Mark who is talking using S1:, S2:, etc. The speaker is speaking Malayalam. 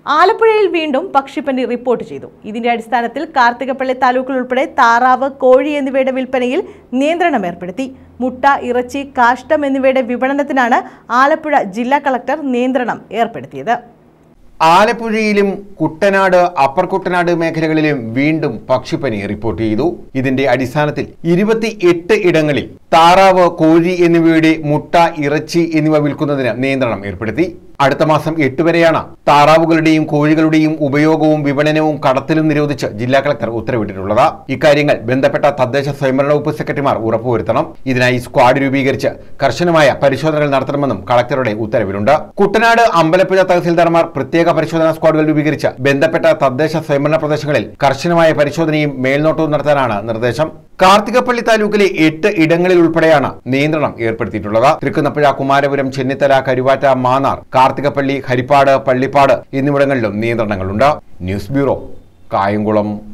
S1: ആലപ്പുഴയിൽ വീണ്ടും പക്ഷിപ്പനി റിപ്പോർട്ട് ചെയ്തു. ഇതിന്റെ അടിസ്ഥാനത്തിൽ കാർത്തികപ്പള്ളി താലൂക്കിൽ ഉൾപ്പെടെ താറാവ്, കോഴി എന്നിവയുടെ വിൽപ്പനയിൽ നിയന്ത്രണം ഏർപ്പെടുത്തി. മുട്ട, ഇറച്ചി, കാഷ്ടം എന്നിവയുടെ വിപണനത്തിനാണ് ആലപ്പുഴ ജില്ലാ കളക്ടർ നിയന്ത്രണം ഏർപ്പെടുത്തിയത്.
S2: ആലപ്പുഴയിലും കുട്ടനാട്, അപ്പർ കുട്ടനാട് മേഖലകളിലും വീണ്ടും പക്ഷിപ്പനി റിപ്പോർട്ട് ചെയ്തു. ഇതിന്റെ അടിസ്ഥാനത്തിൽ 28 ഇടങ്ങളിൽ താറാവ്, കോഴി എന്നിവയുടെ മുട്ട, ഇറച്ചി എന്നിവ വിൽക്കുന്നതിന് നിയന്ത്രണം ഏർപ്പെടുത്തി. അടുത്ത മാസം 8 വരെയാണ് താറാവുകളുടെയും കോഴികളുടെയും ഉപയോഗവും വിപണനവും കടത്തലും നിരോധിച്ച് ജില്ലാ കളക്ടർ ഉത്തരവിട്ടിട്ടുള്ളത്. ഇക്കാര്യങ്ങൾ ബന്ധപ്പെട്ട തദ്ദേശ സ്വയംഭരണ വകുപ്പ് സെക്രട്ടറിമാർ ഉറപ്പുവരുത്തണം. ഇതിനായി സ്ക്വാഡ് രൂപീകരിച്ച് കർശനമായ പരിശോധനകൾ നടത്തണമെന്നും കളക്ടറുടെ ഉത്തരവിലുണ്ട്. കുട്ടനാട്, അമ്പലപ്പുഴ തഹസിൽദാർമാർ പ്രത്യേക പരിശോധനാ സ്ക്വാഡുകൾ രൂപീകരിച്ച് ബന്ധപ്പെട്ട തദ്ദേശ സ്വയംഭരണ പ്രദേശങ്ങളിൽ കർശനമായ പരിശോധനയും മേൽനോട്ടവും നടത്താനാണ് നിർദ്ദേശം. കാർത്തികപ്പള്ളി താലൂക്കിലെ 8 ഇടങ്ങളിൽ ഉൾപ്പെടെയാണ് നിയന്ത്രണം ഏർപ്പെടുത്തിയിട്ടുള്ളത്. തൃക്കുന്നപ്പുഴ, കുമാരപുരം, ചെന്നിത്തല, കരുവാറ്റ, മാന്നാർ, കാർത്തികപ്പള്ളി, ഹരിപ്പാട്, പള്ളിപ്പാട് എന്നിവിടങ്ങളിലും നിയന്ത്രണങ്ങളുണ്ട്. News bureau, Kayamkulam.